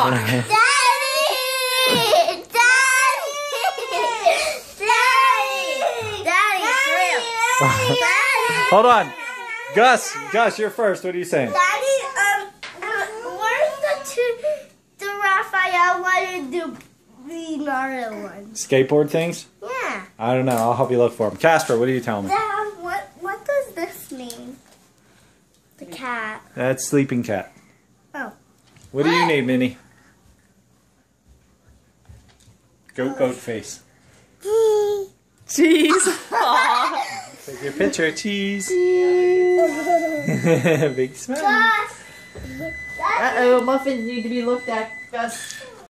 Daddy! It's real. Daddy! Hold on. Gus, you're first. What are you saying? Daddy, where's the Raphael wanted to be another one? Skateboard things? Yeah. I don't know. I'll help you look for them. Casper, what are you telling me? Dad, what does this mean? The cat. That's Sleeping Cat. Oh. What do you need, Minnie? Goat face. Cheese. Take your picture. Cheese. Big smile. Gus. Uh-oh, muffins need to be looked at, Gus.